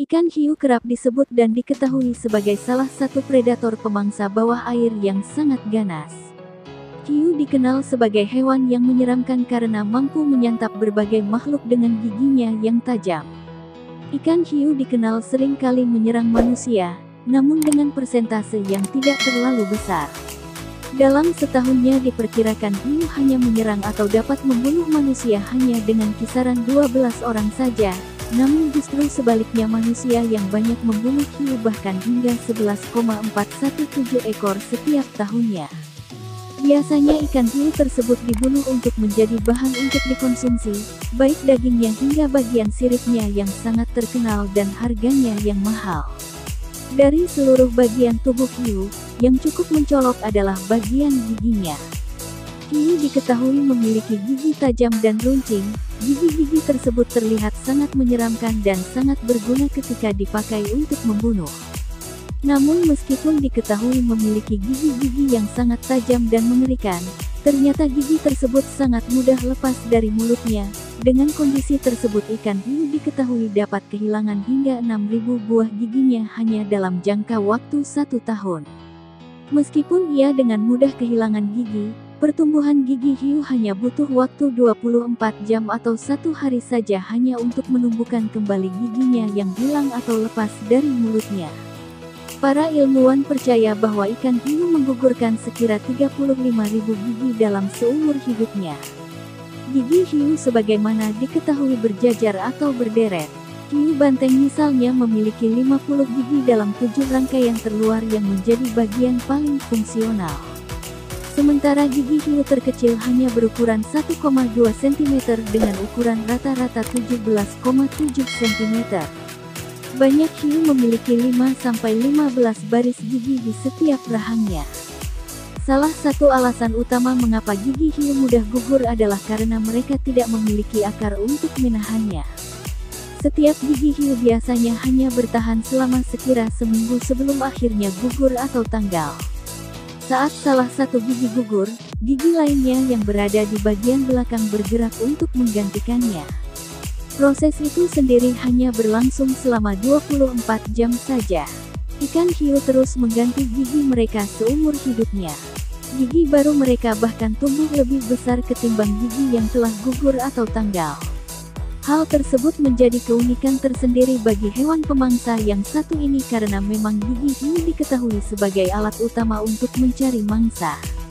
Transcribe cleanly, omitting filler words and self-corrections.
Ikan hiu kerap disebut dan diketahui sebagai salah satu predator pemangsa bawah air yang sangat ganas. Hiu dikenal sebagai hewan yang menyeramkan karena mampu menyantap berbagai makhluk dengan giginya yang tajam. Ikan hiu dikenal sering kali menyerang manusia, namun dengan persentase yang tidak terlalu besar. Dalam setahunnya diperkirakan hiu hanya menyerang atau dapat membunuh manusia hanya dengan kisaran 12 orang saja. Namun justru sebaliknya manusia yang banyak membunuh hiu bahkan hingga 11,417 ekor setiap tahunnya. Biasanya ikan hiu tersebut dibunuh untuk menjadi bahan untuk dikonsumsi, baik dagingnya hingga bagian siripnya yang sangat terkenal dan harganya yang mahal. Dari seluruh bagian tubuh hiu, yang cukup mencolok adalah bagian giginya. Hiu diketahui memiliki gigi tajam dan runcing. Gigi-gigi tersebut terlihat sangat menyeramkan dan sangat berguna ketika dipakai untuk membunuh. Namun meskipun diketahui memiliki gigi-gigi yang sangat tajam dan mengerikan, ternyata gigi tersebut sangat mudah lepas dari mulutnya. Dengan kondisi tersebut ikan hiu diketahui dapat kehilangan hingga 6.000 buah giginya hanya dalam jangka waktu 1 tahun. Meskipun ia dengan mudah kehilangan gigi, pertumbuhan gigi hiu hanya butuh waktu 24 jam atau 1 hari saja hanya untuk menumbuhkan kembali giginya yang hilang atau lepas dari mulutnya. Para ilmuwan percaya bahwa ikan hiu menggugurkan sekira 35.000 gigi dalam seumur hidupnya. Gigi hiu sebagaimana diketahui berjajar atau berderet. Hiu banteng misalnya memiliki 50 gigi dalam 7 rangkaian terluar yang menjadi bagian paling fungsional. Sementara gigi hiu terkecil hanya berukuran 1,2 cm dengan ukuran rata-rata 17,7 cm. Banyak hiu memiliki 5-15 baris gigi di setiap rahangnya. Salah satu alasan utama mengapa gigi hiu mudah gugur adalah karena mereka tidak memiliki akar untuk menahannya. Setiap gigi hiu biasanya hanya bertahan selama sekira seminggu sebelum akhirnya gugur atau tanggal. Saat salah satu gigi gugur, gigi lainnya yang berada di bagian belakang bergerak untuk menggantikannya. Proses itu sendiri hanya berlangsung selama 24 jam saja. Ikan hiu terus mengganti gigi mereka seumur hidupnya. Gigi baru mereka bahkan tumbuh lebih besar ketimbang gigi yang telah gugur atau tanggal. Hal tersebut menjadi keunikan tersendiri bagi hewan pemangsa yang satu ini karena memang gigi hiu diketahui sebagai alat utama untuk mencari mangsa.